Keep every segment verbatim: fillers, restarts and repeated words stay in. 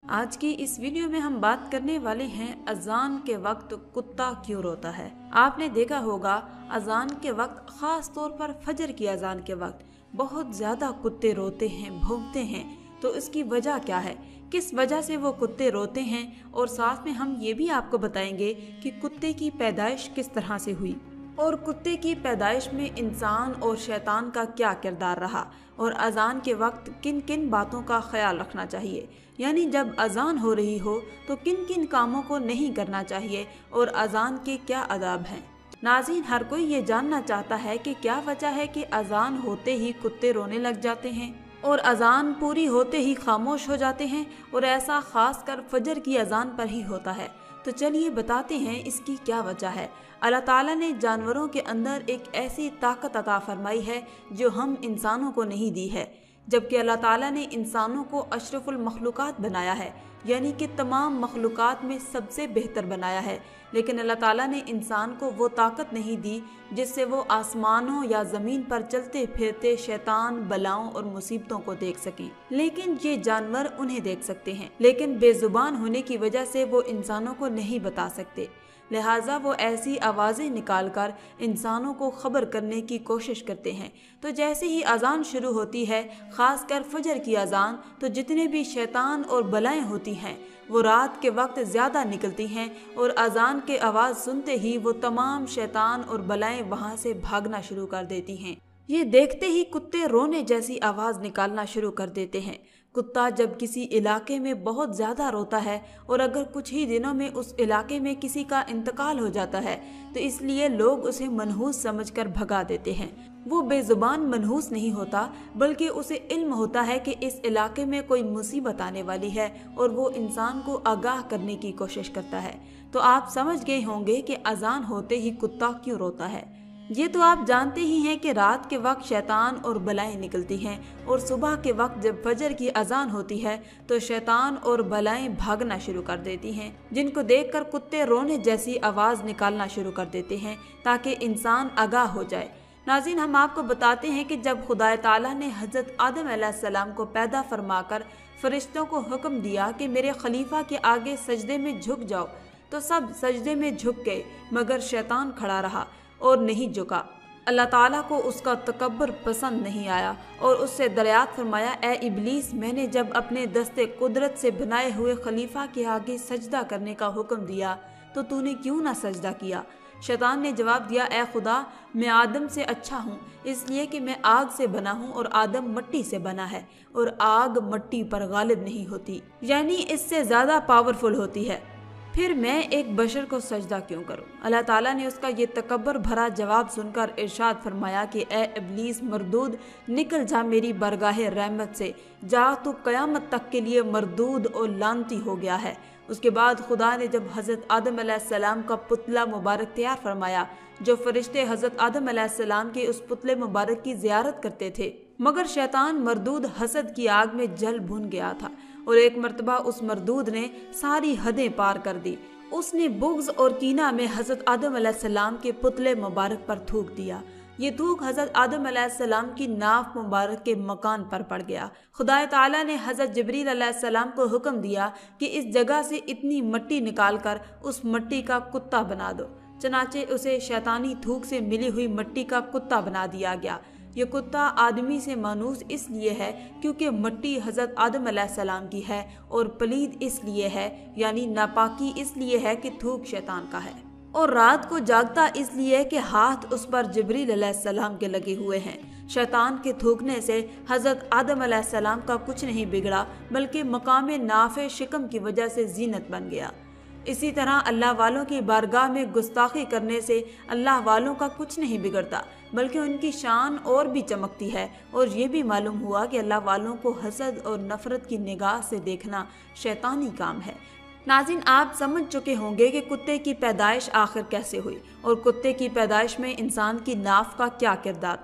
آج کی اس ویڈیو میں ہم بات کرنے والے ہیں اذان کے وقت کتا کیوں روتا ہے۔ آپ نے دیکھا ہوگا اذان کے وقت، خاص طور پر فجر کی اذان کے وقت بہت زیادہ کتے روتے ہیں، بھونکتے ہیں۔ تو اس کی وجہ کیا ہے، کس وجہ سے وہ کتے روتے ہیں، اور ساتھ میں ہم یہ بھی آپ کو بتائیں گے کہ کتے کی پیدائش کس طرح سے ہوئی، اور کتے کی پیدائش میں انسان اور شیطان کا کیا کردار رہا، اور اذان کے وقت کن کن باتوں کا خیال رکھنا چاہیے، یعنی جب اذان ہو رہی ہو تو کن کن کاموں کو نہیں کرنا چاہیے، اور اذان کے کیا آداب ہیں۔ ناظرین، ہر کوئی یہ جاننا چاہتا ہے کہ کیا وجہ ہے کہ اذان ہوتے ہی کتے رونے لگ جاتے ہیں اور اذان پوری ہوتے ہی خاموش ہو جاتے ہیں، اور ایسا خاص کر فجر کی اذان پر ہی ہوتا ہے۔ تو چلیے بتاتے ہیں اس کی کیا وجہ ہے۔ اللہ تعالیٰ نے جانوروں کے اندر ایک ایسی طاقت عطا فرمائی ہے جو ہم انسانوں کو نہیں دی ہے، جبکہ اللہ تعالیٰ نے انسانوں کو اشرف المخلوقات بنایا ہے، یعنی کہ تمام مخلوقات میں سب سے بہتر بنایا ہے، لیکن اللہ تعالیٰ نے انسان کو وہ طاقت نہیں دی جس سے وہ آسمانوں یا زمین پر چلتے پھرتے شیطان، بلاؤں اور مصیبتوں کو دیکھ سکیں، لیکن یہ جانور انہیں دیکھ سکتے ہیں، لیکن بے زبان ہونے کی وجہ سے وہ انسانوں کو نہیں بتا سکتے، لہٰذا وہ ایسی آوازیں نکال کر انسانوں کو خبر کرنے کی کوشش کرتے ہیں۔ تو جیسے ہی اذان شروع ہوتی ہے، خاص کر فجر کی اذان، تو جتنے بھی شیطان اور بلائیں ہوتی ہیں وہ رات کے وقت زیادہ نکلتی ہیں، اور اذان کے آواز سنتے ہی وہ تمام شیطان اور بلائیں وہاں سے بھاگنا شروع کر دیتی ہیں۔ یہ دیکھتے ہی کتے رونے جیسی آواز نکالنا شروع کر دیتے ہیں۔ کتا جب کسی علاقے میں بہت زیادہ روتا ہے، اور اگر کچھ ہی دنوں میں اس علاقے میں کسی کا انتقال ہو جاتا ہے، تو اس لیے لوگ اسے منحوس سمجھ کر بھگا دیتے ہیں۔ وہ بے زبان منحوس نہیں ہوتا، بلکہ اسے علم ہوتا ہے کہ اس علاقے میں کوئی مصیبت آنے والی ہے، اور وہ انسان کو آگاہ کرنے کی کوشش کرتا ہے۔ تو آپ سمجھ گئے ہوں گے کہ اذان ہوتے ہی کتا کیوں روتا ہے۔ یہ تو آپ جانتے ہی ہیں کہ رات کے وقت شیطان اور بلائیں نکلتی ہیں، اور صبح کے وقت جب فجر کی اذان ہوتی ہے تو شیطان اور بلائیں بھاگنا شروع کر دیتی ہیں، جن کو دیکھ کر کتے رونے جیسی آواز نکالنا شروع کر دیتے ہیں تاکہ انسان آگاہ ہو جائے۔ ناظرین، ہم آپ کو بتاتے ہیں کہ جب خدا تعالیٰ نے حضرت آدم علیہ السلام کو پیدا فرما کر فرشتوں کو حکم دیا کہ میرے خلیفہ کے آگے سجدے میں جھک جاؤ، تو سب سجدے میں جھک گئے، مگر شیطان کھڑا رہا اور نہیں جھکا۔ اللہ تعالیٰ کو اس کا تکبر پسند نہیں آیا، اور اس سے دریافت فرمایا، اے ابلیس، میں نے جب اپنے دست قدرت سے بنائے ہوئے خلیفہ کے آگے سجدہ کرنے کا حکم دیا تو تو نے کیوں نہ سجدہ کیا؟ شیطان نے جواب دیا، اے خدا، میں آدم سے اچھا ہوں، اس لیے کہ میں آگ سے بنا ہوں اور آدم مٹی سے بنا ہے، اور آگ مٹی پر غالب نہیں ہوتی، یعنی اس سے زیادہ پاورفل ہوتی ہے، پھر میں ایک بشر کو سجدہ کیوں کروں؟ اللہ تعالیٰ نے اس کا یہ تکبر بھرا جواب سن کر ارشاد فرمایا کہ اے ابلیس مردود، نکل جا میری بارگاہ رحمت سے، جا تو قیامت تک کے لیے مردود اور لعنتی ہو گیا ہے۔ اس کے بعد خدا نے جب حضرت آدم علیہ السلام کا پتلا مبارک تیار فرمایا، جو فرشتے حضرت آدم علیہ السلام کے اس پتلے مبارک کی زیارت کرتے تھے، مگر شیطان مردود حسد کی آگ میں جل بھن گیا تھا، اور ایک مرتبہ اس مردود نے ساری حدیں پار کر دی۔ اس نے بغض اور کینہ میں حضرت آدم علیہ السلام کے پتلے مبارک پر تھوک دیا۔ یہ تھوک حضرت آدم علیہ السلام کی ناف مبارک کے مکان پر پڑ گیا۔ خدا تعالیٰ نے حضرت جبریل علیہ السلام کو حکم دیا کہ اس جگہ سے اتنی مٹی نکال کر اس مٹی کا کتا بنا دو، چنانچہ اسے شیطانی تھوک سے ملی ہوئی مٹی کا کتا بنا دیا گیا۔ یہ کتا آدمی سے مانوس اس لیے ہے کیونکہ مٹی حضرت آدم علیہ السلام کی ہے، اور پلید اس لیے ہے، یعنی ناپاکی اس لیے ہے کہ تھوک شیطان کا ہے، اور رات کو جاگتا اس لیے کہ ہاتھ اس پر جبریل علیہ السلام کے لگے ہوئے ہیں۔ شیطان کے تھوکنے سے حضرت آدم علیہ السلام کا کچھ نہیں بگڑا، بلکہ مقام ناف شکم کی وجہ سے زینت بن گیا۔ اسی طرح اللہ والوں کی بارگاہ میں گستاخی کرنے سے اللہ والوں کا کچھ نہیں بگڑتا، بلکہ ان کی شان اور بھی چمکتی ہے، اور یہ بھی معلوم ہوا کہ اللہ والوں کو حسد اور نفرت کی نگاہ سے دیکھنا شیطانی کام ہے۔ ناظرین، آپ سمجھ چکے ہوں گے کہ کتے کی پیدائش آخر کیسے ہوئی، اور کتے کی پیدائش میں انسان کی ناف کا کیا کردار تھا۔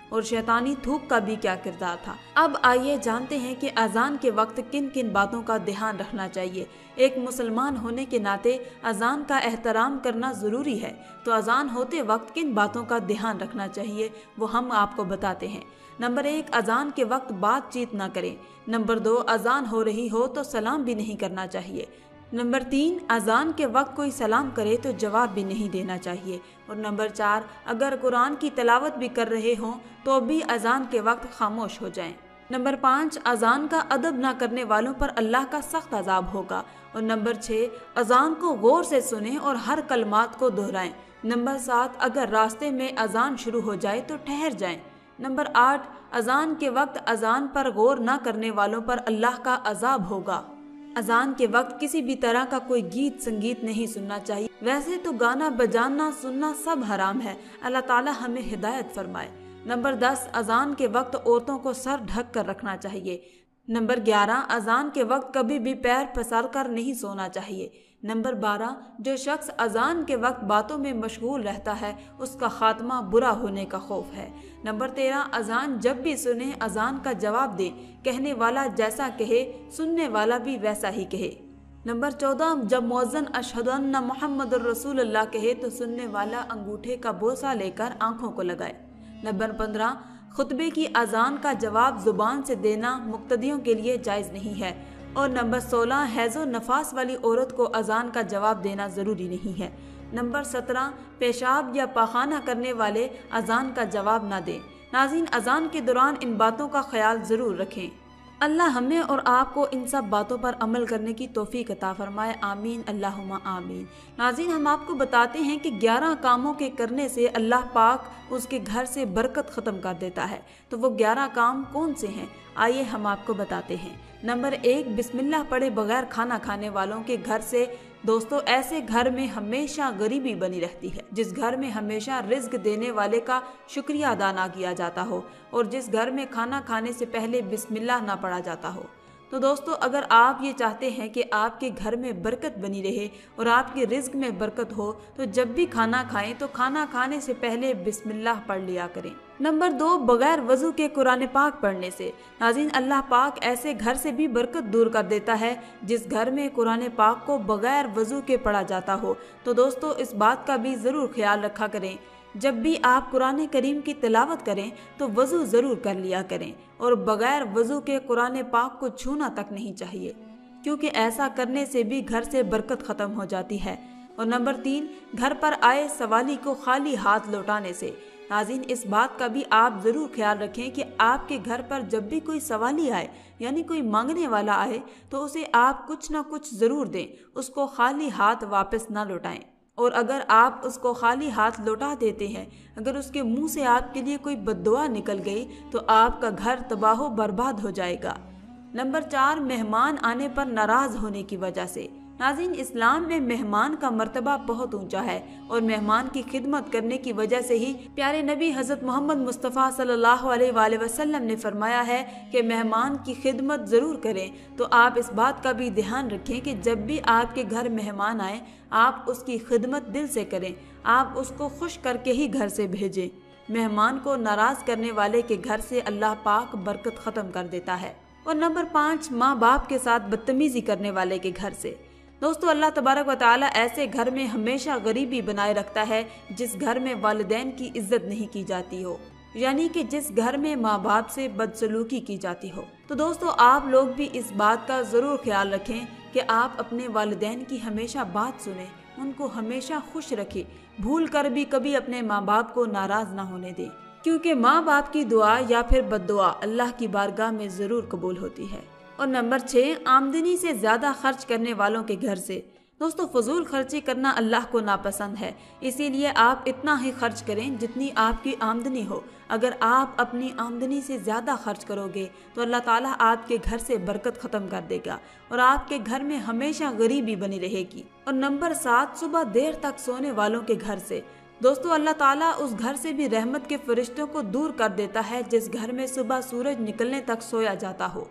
اور شیطانی تھوک کا بھی کیا کردار تھا۔ اب آئیے جانتے ہیں کہ اذان کے وقت کن کن باتوں کا دھیان رکھنا چاہیے۔ ایک مسلمان ہونے کے ناطے اذان کا احترام کرنا ضروری ہے، تو اذان ہوتے وقت کن باتوں کا دھیان رکھنا چاہیے وہ ہم آپ کو بتاتے ہیں۔ نمبر ایک، اذان کے وقت بات چیت نہ کریں۔ نمبر دو، اذان ہو رہی ہو تو سلام بھی نہیں کرنا چاہیے۔ نمبر تین، اذان کے وقت کوئی سلام کرے تو جواب بھی نہیں دینا چاہیے۔ اور نمبر چار، اگر قرآن کی تلاوت بھی کر رہے ہوں تو بھی اذان کے وقت خاموش ہو جائیں۔ نمبر پانچ، اذان کا ادب نہ کرنے والوں پر اللہ کا سخت عذاب ہوگا۔ اور نمبر چھ، اذان کو غور سے سنیں اور ہر کلمات کو دہرائیں۔ نمبر سات، اگر راستے میں اذان شروع ہو جائے تو ٹھہر جائیں۔ نمبر آٹھ، اذان کے وقت اذان پر غور نہ کرنے والوں پر اللہ کا عذاب ہوگا۔ اذان کے وقت کسی بھی طرح کا کوئی گیت سنگیت نہیں سننا چاہیے۔ ویسے تو گانا بجانا سننا سب حرام ہے، اللہ تعالی ہمیں ہدایت فرمائے۔ نمبر دس، اذان کے وقت عورتوں کو سر ڈھک کر رکھنا چاہیے۔ نمبر گیارہ، اذان کے وقت کبھی بھی پیر پسار کر نہیں سونا چاہیے۔ نمبر بارہ، جو شخص اذان کے وقت باتوں میں مشغول رہتا ہے اس کا خاتمہ برا ہونے کا خوف ہے۔ نمبر تیرہ، اذان جب بھی سنیں اذان کا جواب دیں، کہنے والا جیسا کہے سننے والا بھی ویسا ہی کہے۔ نمبر چودہ، جب مؤذن اشہد ان محمد الرسول اللہ کہے تو سننے والا انگوٹھے کا بوسہ لے کر آنکھوں کو لگائے۔ نمبر پندرہ، خطبے کی اذان کا جواب زبان سے دینا مقتدیوں کے لیے جائز نہیں ہے۔ اور نمبر سولہ، حیض و نفاس والی عورت کو اذان کا جواب دینا ضروری نہیں ہے۔ نمبر سترہ، پیشاب یا پاخانہ کرنے والے اذان کا جواب نہ دیں۔ ناظرین، اذان کے دوران ان باتوں کا خیال ضرور رکھیں۔ اللہ ہمیں اور آپ کو ان سب باتوں پر عمل کرنے کی توفیق عطا فرمائے، آمین اللہم آمین۔ ناظرین، ہم آپ کو بتاتے ہیں کہ گیارہ کاموں کے کرنے سے اللہ پاک اس کے گھر سے برکت ختم کر دیتا ہے، تو وہ گیارہ کام کون سے ہیں آئیے ہم آپ کو بتاتے ہیں۔ نمبر ایک، بسم اللہ پڑھے بغیر کھانا کھانے والوں کے گھر سے دوستو ایسے گھر میں ہمیشہ غریبی بنی رہتی ہے۔ جس گھر میں ہمیشہ رزق دینے والے کا شکریہ ادا نہ کیا جاتا ہو اور جس گھر میں کھانا کھانے سے پہلے بسم اللہ نہ پڑھا جاتا ہو، تو دوستو اگر آپ یہ چاہتے ہیں کہ آپ کے گھر میں برکت بنی رہے اور آپ کے رزق میں برکت ہو تو جب بھی کھانا کھائیں تو کھانا کھانے سے پہلے بسم اللہ پڑھ لیا کریں۔ نمبر دو، بغیر وضو کے قرآن پاک پڑھنے سے۔ ناظرین، اللہ پاک ایسے گھر سے بھی برکت دور کر دیتا ہے جس گھر میں قرآن پاک کو بغیر وضو کے پڑھا جاتا ہو۔ تو دوستو اس بات کا بھی ضرور خیال رکھا کریں، جب بھی آپ قرآن کریم کی تلاوت کریں تو وضو ضرور کر لیا کریں اور بغیر وضو کے قرآن پاک کو چھونا تک نہیں چاہیے، کیونکہ ایسا کرنے سے بھی گھر سے برکت ختم ہو جاتی ہے۔ اور نمبر تین، گھر پر آئے سوالی کو خالی ہاتھ لوٹانے سے۔ ناظرین، اس بات کا بھی آپ ضرور خیال رکھیں کہ آپ کے گھر پر جب بھی کوئی سوالی آئے یعنی کوئی مانگنے والا آئے تو اسے آپ کچھ نہ کچھ ضرور دیں، اس کو خالی ہاتھ واپس نہ لوٹائیں۔ اور اگر آپ اس کو خالی ہاتھ لوٹا دیتے ہیں، اگر اس کے منہ سے آپ کے لیے کوئی بد دعا نکل گئی تو آپ کا گھر تباہ و برباد ہو جائے گا۔ نمبر چار، مہمان آنے پر ناراض ہونے کی وجہ سے۔ ناظرین، اسلام میں مہمان کا مرتبہ بہت اونچا ہے اور مہمان کی خدمت کرنے کی وجہ سے ہی پیارے نبی حضرت محمد مصطفیٰ صلی اللہ علیہ وآلہ وسلم نے فرمایا ہے کہ مہمان کی خدمت ضرور کریں۔ تو آپ اس بات کا بھی دھیان رکھیں کہ جب بھی آپ کے گھر مہمان آئیں آپ اس کی خدمت دل سے کریں، آپ اس کو خوش کر کے ہی گھر سے بھیجیں۔ مہمان کو ناراض کرنے والے کے گھر سے اللہ پاک برکت ختم کر دیتا ہے۔ اور نمبر پانچ، ماں باپ کے ساتھ بدتمیزی کرنے والے کے گھر سے۔ دوستو اللہ تبارک و تعالی ایسے گھر میں ہمیشہ غریبی بنائے رکھتا ہے جس گھر میں والدین کی عزت نہیں کی جاتی ہو، یعنی کہ جس گھر میں ماں باپ سے بدسلوکی کی جاتی ہو۔ تو دوستو آپ لوگ بھی اس بات کا ضرور خیال رکھیں کہ آپ اپنے والدین کی ہمیشہ بات سنیں، ان کو ہمیشہ خوش رکھیں، بھول کر بھی کبھی اپنے ماں باپ کو ناراض نہ ہونے دیں، کیونکہ ماں باپ کی دعا یا پھر بد دعا اللہ کی بارگاہ میں ضرور قبول ہوتی ہے۔ اور نمبر چھ، آمدنی سے زیادہ خرچ کرنے والوں کے گھر سے۔ دوستو فضول خرچی کرنا اللہ کو ناپسند ہے، اسی لیے آپ اتنا ہی خرچ کریں جتنی آپ کی آمدنی ہو۔ اگر آپ اپنی آمدنی سے زیادہ خرچ کرو گے تو اللہ تعالیٰ آپ کے گھر سے برکت ختم کر دے گا اور آپ کے گھر میں ہمیشہ غریبی بنی رہے گی۔ اور نمبر سات، صبح دیر تک سونے والوں کے گھر سے۔ دوستو اللہ تعالیٰ اس گھر سے بھی رحمت کے فرشتوں کو دور کر دیتا ہے جس گھر میں صبح سورج نکلنے تک سویا جاتا ہو۔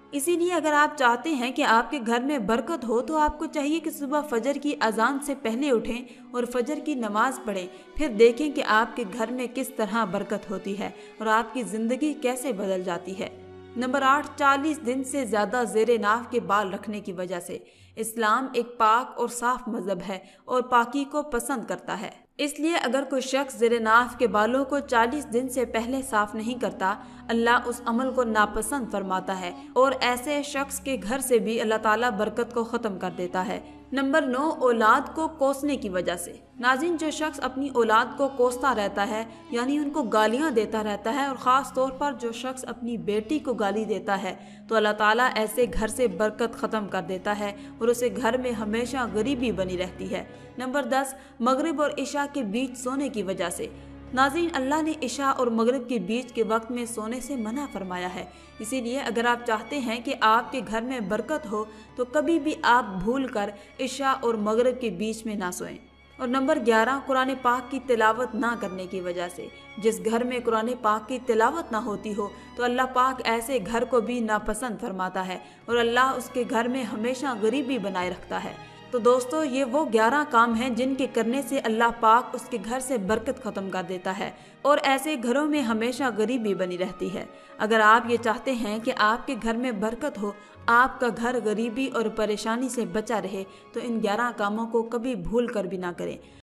इसी लिए अगर आप चाहते हैं कि आपके घर में बरकत हो तो आपको चाहिए कि सुबह फजर की अजान से पहले उठें और फजर की नमाज पढ़ें। फिर देखें कि आपके घर में किस तरह बरकत होती है और आपकी ज़िंदगी कैसे बदल जाती है। नंबर आठ, चालीस दिन से ज़्यादा ज़ेरे नाफ के बाल रखने की वजह से। इस्लाम एक पाक और साफ मज़हब है और पाकी को पसंद करता है, इसलिए अगर कोई शख्स ज़ेरे नाफ के बालों को चालीस दिन से पहले साफ नहीं करता, अल्लाह उस अमल को नापसंद फरमाता है और ऐसे शख्स के घर से भी अल्लाह ताला बरकत को ख़त्म कर देता है। नंबर नौ, औलाद को कोसने की वजह से। नाज़रीन, जो शख्स अपनी औलाद को कोसता रहता है यानी उनको गालियां देता रहता है, और ख़ास तौर पर जो शख्स अपनी बेटी को गाली देता है, तो अल्लाह ताला ऐसे घर से बरकत ख़त्म कर देता है और उसे घर में हमेशा गरीबी बनी रहती है। नंबर दस, मगरिब और इशा के बीच सोने की वजह से। नाज़रीन, अल्लाह ने इशा और मगरिब के बीच के वक्त में सोने से मना फरमाया है, इसीलिए अगर आप चाहते हैं कि आपके घर में बरकत हो तो कभी भी आप भूल कर इशा और मगरिब के बीच में ना सोएं। और नंबर ग्यारह, कुरान पाक की तिलावत ना करने की वजह से। जिस घर में कुरान पाक की तिलावत ना होती हो तो अल्लाह पाक ऐसे घर को भी नापसंद फरमाता है और अल्लाह उसके घर में हमेशा गरीबी बनाए रखता है। तो दोस्तों, ये वो ग्यारह काम हैं जिनके करने से अल्लाह पाक उसके घर से बरकत ख़त्म कर देता है और ऐसे घरों में हमेशा गरीबी बनी रहती है। अगर आप ये चाहते हैं कि आपके घर में बरकत हो, आपका घर गरीबी और परेशानी से बचा रहे, तो इन ग्यारह कामों को कभी भूल कर भी ना करें।